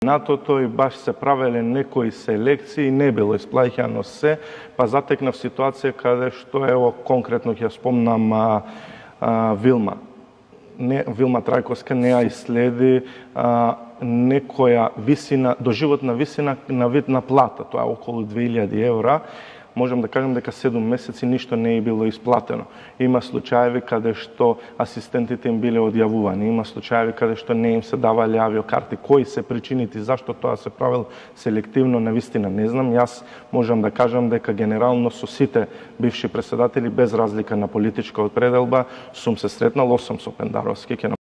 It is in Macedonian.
минатото и баш се правеле некои селекции, не било исплаќано се, па затекнав ситуација каде што, ево, конкретно ќе спомнам Вилма. Вилма Трајковска не ја иследи некоја висина, доживотна висина на вид на плата, тоа е околу 2000 евра. Можам да кажам дека 7 месеци ништо не е било исплатено. Има случаеви каде што асистентите им биле одјавувани, има случаеви каде што не им се давале авиокарти. Кои се причините зашто тоа се правил селективно, навистина не знам. Јас можам да кажам дека генерално со сите бивши председатели, без разлика на политичка определба, сум се сретнал, осам со Пендаровски,